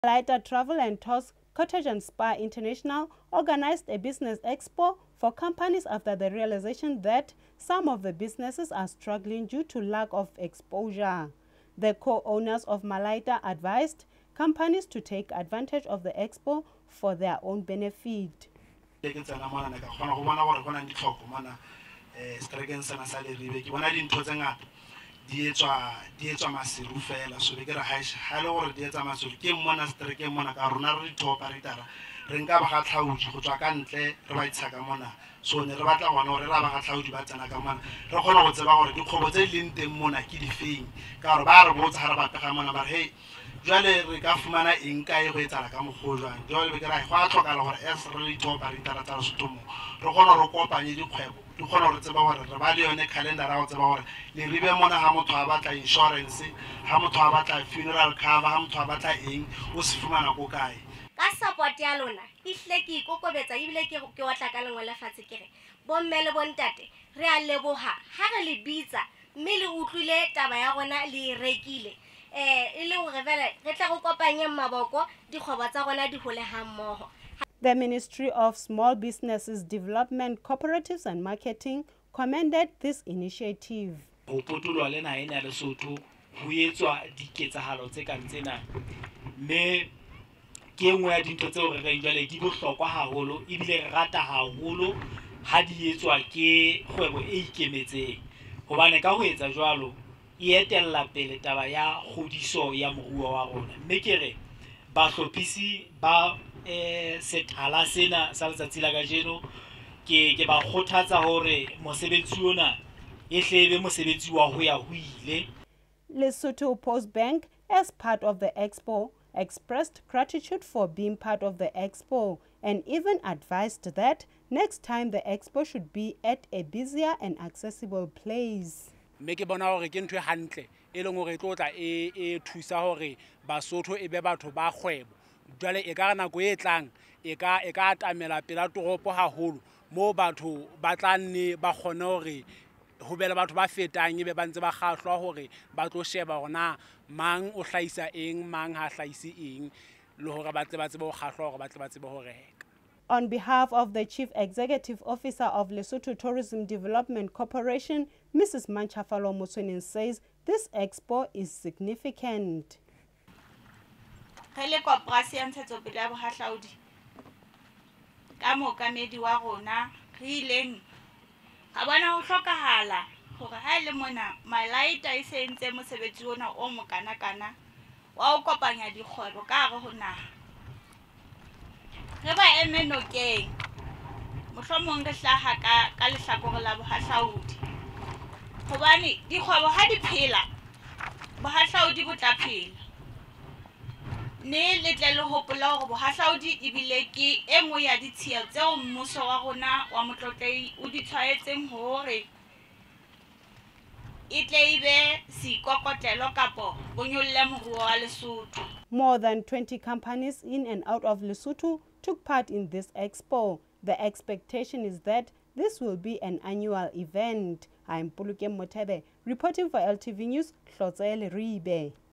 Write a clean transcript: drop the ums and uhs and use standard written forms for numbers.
Malaita Travel and Tours Cottage and Spa International organized a business expo for companies after the realization that some of the businesses are struggling due to lack of exposure. The co-owners of Malaita advised companies to take advantage of the expo for their own benefit. Di etswa masiru fela so be ke re ha le gore di etsa masiru ke mona strike mona ka rona re di operatora re nka ba ga tlhaudi go tswa ka ntle re ba itshaka mona so ne re batla gona gore ra ba ga tlhaudi ba tsena ka mona re kgona go tseba gore dikgobo tse leng teng mona ke di feng ka gore ba re botsa ha re ba pega mona ba re hey jwale re ka fumana eng kae go etsala ka moggo jwang jwale be ke ra go a tlhokala gore as re le operatora tsa Lesotho mo re kgona re kopanye dikgwebo di kgona re tseba gore re ba le yone calendar ra go tseba gore le ribe mona ha motho a batla insurance ha motho a batla funeral cover ha motho a batla eng o se fumana go kae ka support ya lona ihle ke ikokobetsa ibile ke watla ka lengwe le fatshe ke re bomme le bontate re a leboha ha re le bitsa mme le utlwile taba ya rona le rekile ile gore vele re tla go kopanya maboko dikgoba tsa rona di hole ha mmoho. The Ministry of Small Businesses Development, Cooperatives and Marketing commended this initiative. Ho potolwa le naha ena ya Lesotho ho etswa diketsahalo tse kang tsena mme ke engwe ya dintho tseo re reng jwale di bohlokwa haholo ebile re rata haholo ha di etswa ke kgwebo e ikemetseng hobane ka ho etsa jwalo e etella pele taba ya kgodiso ya moruo wa rona mme ke re bahlophisi ba sethala sena sa letsatsi la kajeno ke ba kgothatsa hore mosebetsi ona e hlebe mosebetsi wa ho ya ho ile. Lesotho Post Bank, as part of the expo, expressed gratitude for being part of the expo and even advised that next time the expo should be at a busier and accessible place. Mme ke bona hore ke ntwe hantle e leng hore tlotla e thusa hore Basotho e be batho ba kgwebo jwale e ka nako e tlang e ka atamela pela toropo haholo mo batho ba tlanne ba kgone hore ho bela batho ba fetang e be ba ntse ba kgahlwa hore ba tlo sheba hona mang o hlaisa eng mang ha hlaise eng le hore ba tle ba tsebe ho kgahlwa hore ba tle ba tsebe ho reka. On behalf of the Chief Executive Officer of Lesotho Tourism Development Corporation, Mrs. Manchafalo Motsoeneng says this expo is significant. Hele koporasi ya ntshetsopele ya bohahlaudi ka mookamedi wa rona re ileng ga bona ho hlokahala hore ha ile mona Malaita e se entse mosebetsi ona o mokana-kana wa ho kopanya dikgwebo ka hare ho naha re ba eme nokeng mohlomong re hlaha ka lehlakore la bohahlaudi hobane dikgwebo ha di phela bohahlaudi bo tla phela ne le tle le hopola hore bohahlaudi ebile ke e nngwe ya ditshia tseo mmuso wa rona wa motlotlei o di tshwaetseng hore e tle e be seikokotlelo kapo bo nyolle moruo wa Lesotho. More than 20 companies in and out of Lesotho took part in this expo. The expectation is that this will be an annual event. I'm Pulukeng Mothebe, reporting for LTV News, Hlotsele Ribe.